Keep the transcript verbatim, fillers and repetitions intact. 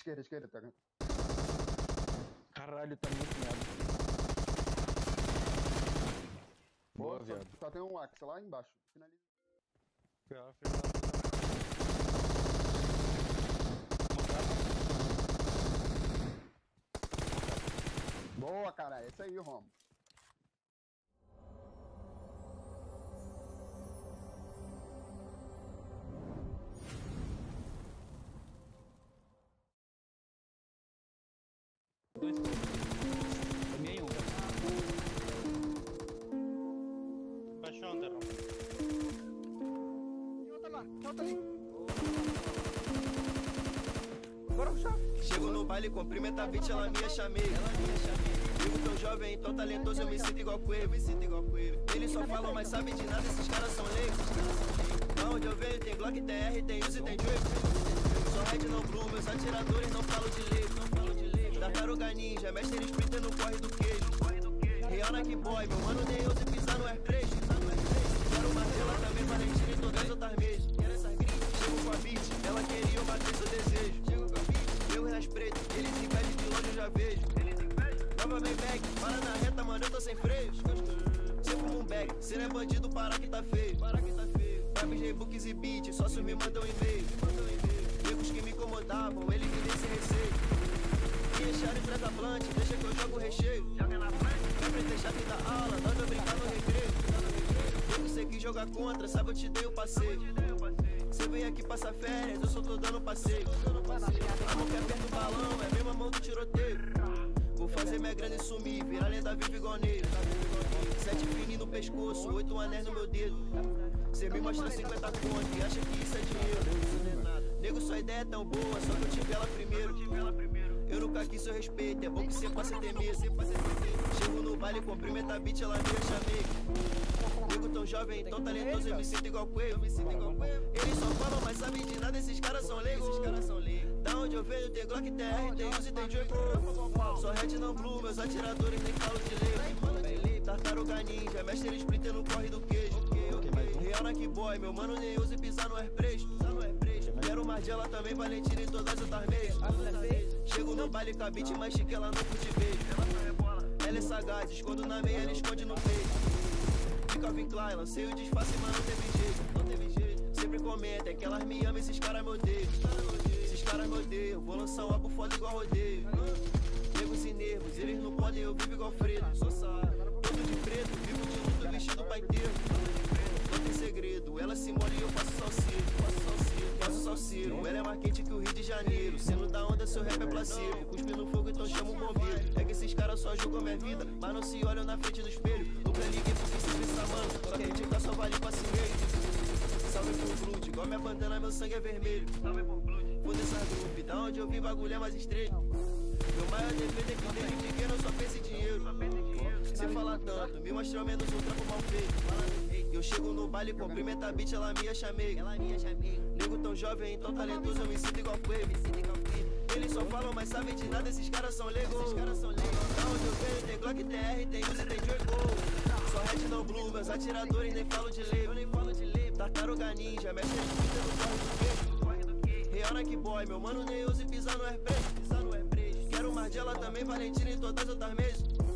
Esquerda, esquerda, tá? Caralho, tá muito merda. Boa, Boa, viado. só, só tem um Axe lá embaixo. Finaliza. Pior, filho da puta. Boa, cara. Essa aí, Romo. Dois também um, velho. Baixou, Anderon. Tem outra lá, tem outra ali. Bora puxar. Chego no baile, cumprimenta a bitch, ela me chamei. Ela me chamei. Vivo tão jovem, tão talentoso, eu me sinto igual com ele. Me sinto igual com ele. Eles só falam, mas sabem de nada, esses caras são leigos. Da onde eu venho tem Glock, tem R, tem Uzi, tem Drake. Sou Red, não Blue, meus atiradores não falam de lei. Não falam de lei. Tartaruga Ninja, mestre Sprinter no corre do queijo. Real Nike Boy, meu mano nem ouse pisar no Air três. Quero Marcela também, Valentina e todas as outras mesas. Chego com a beat, ela queria, eu matei seu desejo. Chego com a beat, eu nas pretas, eles impedem de longe, eu já vejo. Nova Maybach, para na reta, mano, eu tô sem freio. Cê fuma um bag, cê não é bandido, para que tá feio. Para que tá feio. Webs, Reebooks e beats, sócios me mandam e-mail. Negros que me incomodavam, eles me dêem sem receio. Deixar e fresa plant, deixa que eu jogo o recheio. Joga na frente, sempre deixa a vida aula, nós vai brincar no recreio. Eu sei que joga contra, sabe eu te dei o passeio. Cê vem aqui passar férias, eu só tô dando passeio. A mão que aperta o balão, é a mesma mão do tiroteio. Vou fazer minha grana e sumir, virar lenda viva igual nele. Sete fininhos no pescoço, oito anéis no meu dedo. Cê me mostra cinquenta conto e acha que isso é dinheiro. Nego, sua ideia é tão boa, só que eu tive ela primeiro. Eu nunca quis seu respeito, é bom que cê possa ter medo. Chego no baile, cumprimenta a bitch, ela me chamei. Nego tão jovem, tão talentoso, eu me sinto igual com ele. Eles só falam, mas sabem de nada, esses caras são leigos. Da onde eu venho tem Glock, tem R, tem Uzi, tem Drake. Só Red, não Blue, meus atiradores nem falam de lei. Tartaruga Ninja, mestre Sprinter no corre do queijo. Real Nike Boy, meu mano nem use pisar no Air três. Quero Margiela também, Valentina e todas as outras meias. Chego no baile com a beat, mas chique, ela não curte beijo. Ela é sagaz, escondo na meia, ela esconde no peito. De Calvin Klein, lancei o disfarce, mas não teve jeito. Não teve jeito. Sempre comenta, é que elas me amam, esses caras me odeiam. Esses caras me odeiam, vou lançar um álbum foda igual rodeio. Negros e nervos, eles não podem, eu vivo igual Fredo. Sou sábio, todo de preto, vivo de luto, vestido pai inteiro. Não tem segredo, ela se molha e eu faço salseiro. Faço salseiro, faço salseiro. Ela é mais quente que o Rio de Janeiro. Sendo da onda, seu rap é placebo. Cuspe no fogo, então chama o bombeiro. É que esses caras só julgam minha vida, mas não se olham na frente do espelho. Nunca liguei porque se pensa, mano. Só criticar só vale pra si mesmo. Salve por Blood, igual minha bandana, meu sangue é vermelho. Salve por Blood, foda essa grupo, da onde eu vim bagulho é mais estreito. Meu maior defeito é que desde pequeno eu só penso em dinheiro. Cê fala tanto, me mostra ao menos um trampo mal feito. Eu chego no baile, cumprimenta a bitch, ela me chamei. Nego tão jovem, tão talentoso, eu me sinto igual com ele. Eles só falam, mas sabem de nada, esses caras são legos. Da onde eu venho tem Glock, tem R, tem Uzi, tem Drake. Só Red, não Blue, meus atiradores nem falam de lei. Tartaruga Ninja, mestre Sprinter no corre do queijo. Real Nike Boy, meu mano nem use pisar no Air três. Quero Margiela também, Valentina e todas as outras mesas.